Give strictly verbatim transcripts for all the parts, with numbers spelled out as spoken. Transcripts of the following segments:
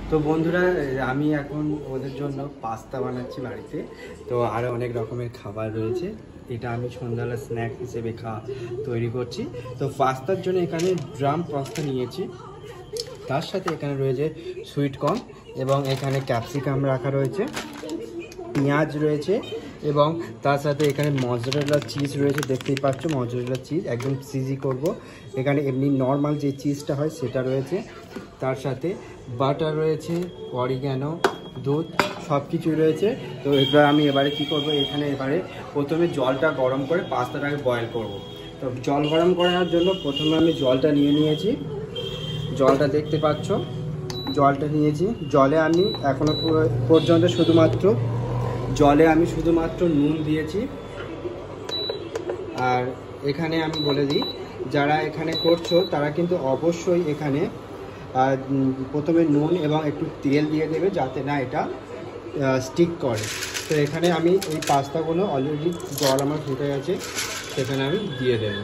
তো বন্ধুরা আমি এখন ওদের জন্য পাস্তা বানাচ্ছি বাড়িতে। তো আরও অনেক রকমের খাবার রয়েছে, এটা আমি সন্ধ্যাবেলা স্ন্যাক হিসেবে খা তৈরি করছি। তো পাস্তার জন্য এখানে ড্রাম পাস্তা নিয়েছি, তার সাথে এখানে রয়েছে সুইট কর্ন এবং এখানে ক্যাপসিকাম রাখা রয়েছে, পেঁয়াজ রয়েছে এবং তার সাথে এখানে মজরেলা চিজ রয়েছে। দেখতেই পাচ্ছ মজরেলা চিজ একদম চিজি করব। এখানে এমনি নর্মাল যে চিজটা হয় সেটা রয়েছে, তার সাথে বাটার রয়েছে, অরিগ্যানো, দুধ সব কিছুই রয়েছে। তো এবার আমি এবারে কি করব, এখানে এবারে প্রথমে জলটা গরম করে পাস্তাটাকে বয়েল করব। তো জল গরম করার জন্য প্রথমে আমি জলটা নিয়ে নিয়েছি, জলটা দেখতে পাচ্ছ জলটা নিয়েছি। জলে আমি এখনো পর্যন্ত শুধুমাত্র জলে আমি শুধুমাত্র নুন দিয়েছি। আর এখানে আমি বলে দিই, যারা এখানে করছো তারা কিন্তু অবশ্যই এখানে প্রথমে নুন এবং একটু তেল দিয়ে দেবে, যাতে না এটা স্টিক করে। তো এখানে আমি এই পাস্তাগুলো অলরেডি জল আমার ফুটে গেছে, সেখানে আমি দিয়ে দেবো।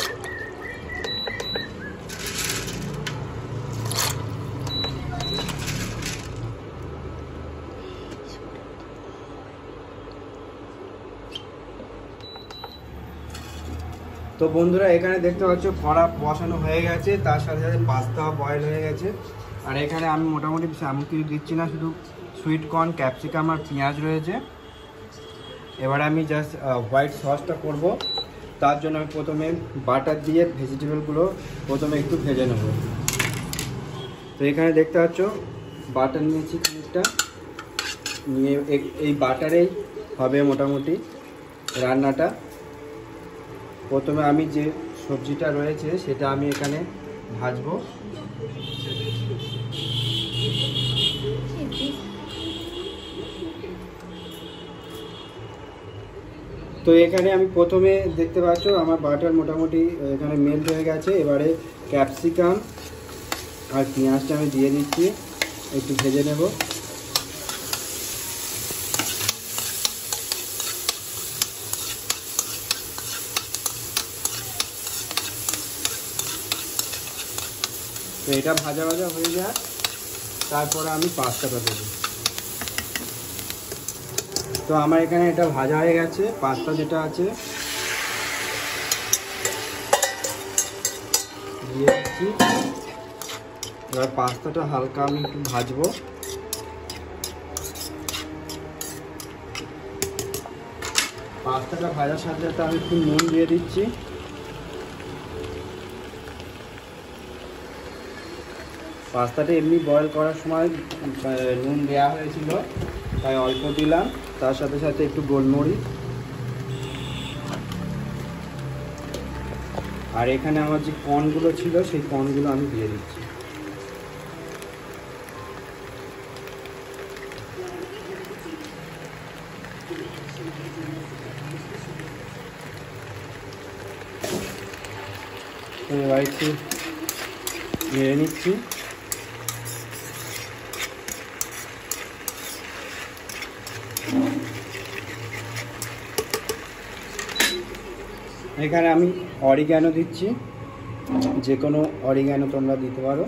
তো বন্ধুরা এখানে দেখতে পাচ্ছ কড়া বসানো হয়ে গেছে, তার সাথে সাথে পাস্তা বয়েল হয়ে গেছে। আর এখানে আমি মোটামুটি এমন কিছু দিচ্ছি না, শুধু সুইট কর্ন, ক্যাপসিকাম আর পেঁয়াজ রয়েছে। এবার আমি জাস্ট হোয়াইট সসটা করব, তার জন্য আমি প্রথমে বাটার দিয়ে ভেজিটেবলগুলো প্রথমে একটু ভেজে নেব। তো এখানে দেখতে পাচ্ছ বাটার নিয়েছি খানিকটা, নিয়ে এই বাটারেই হবে মোটামুটি রান্নাটা। প্রথমে আমি যে সবজিটা রয়েছে সেটা আমি এখানে ভাজবো। তো এখানে আমি প্রথমে দেখতে পাচ্ছ আমার বাটার মোটামুটি এখানে মেল্ট হয়ে গেছে। এবারে ক্যাপসিকাম আর পেঁয়াজটা আমি দিয়ে দিচ্ছি, একটু ভেজে নেব। তো এটা ভাজা ভাজা হয়ে যায়, তারপরে আমি পাস্তাটা দেবো। তো আমার এখানে এটা ভাজা হয়ে গেছে, পাস্তা যেটা আছে দিয়ে দিচ্ছি। এবার পাস্তাটা হালকা আমি একটু ভাজবো। পাস্তাটা ভাজার সাথে সাথে আমি একটু নুন দিয়ে দিচ্ছি। পাস্তাটা এমনি বয়েল করার সময় নুন দেওয়া হয়েছিল, তাই অল্প দিলাম। তার সাথে সাথে একটু গোলমরিচ। আর এখানে আমার যে কর্নগুলো ছিল সেই কর্নগুলো আমি দিয়ে দিচ্ছি। এবার একটু নেড়ে নিচ্ছি। এখানে আমি অরিগ্যানো দিচ্ছি, যে কোনো অরিগ্যানো তোমরা দিতে পারো।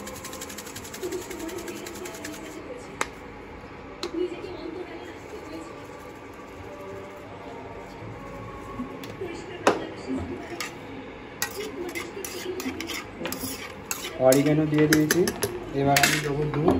অরিগ্যানো দিয়ে দিয়েছি। এবার আমি দেবো দুধ।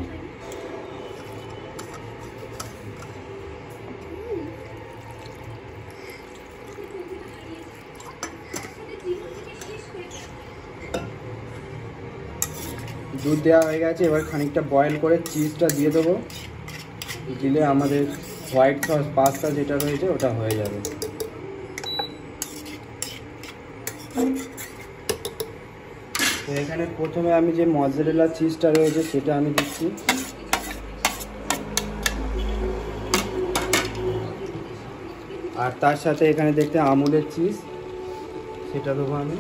দুধ দেওয়া হয়ে গেছে, এবার খানিকটা বয়েল করে চিজটা দিয়ে দেবো। দিলে আমাদের হোয়াইট সস পাস্তা যেটা রয়েছে ওটা হয়ে যাবে। তো এখানে প্রথমে আমি যে মজরেলা চিজটা রয়েছে সেটা আমি দিচ্ছি। আর তার সাথে এখানে দেখতে আমুলের চিজ, সেটা দেবো আমি।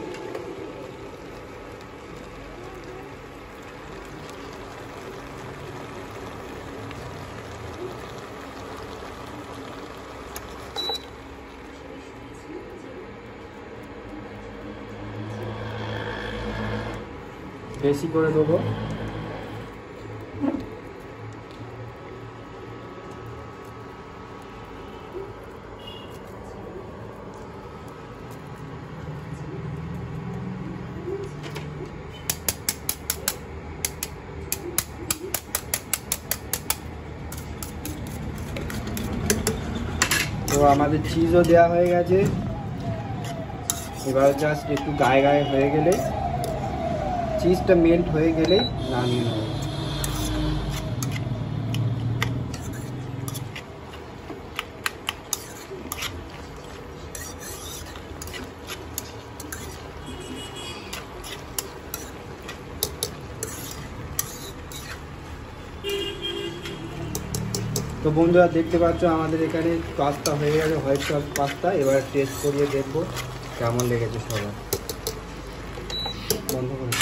বেশি করে দেবো। আমাদের চিজও দেওয়া হয়ে গেছে, এবার জাস্ট একটু গায়ে গায়ে হয়ে গেলে, চিজটা মেল্ট হয়ে গেলে নামিয়ে নেব। তো বন্ধুরা দেখতে পাচ্ছ আমাদের এখানে পাস্তা হয়ে গেছে, হোয়াইট সস পাস্তা। এবার টেস্ট করিয়ে দেখবো কেমন লেগেছে সবার। বন্ধ করে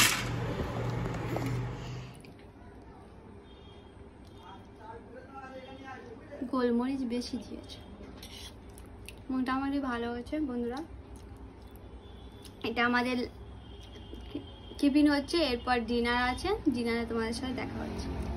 গোলমরিচ বেশি দিয়েছে, মোটামুটি ভালো হয়েছে বন্ধুরা। এটা আমাদের টিফিন হচ্ছে, এরপর ডিনার আছে, ডিনারে তোমাদের সাথে দেখা হচ্ছে।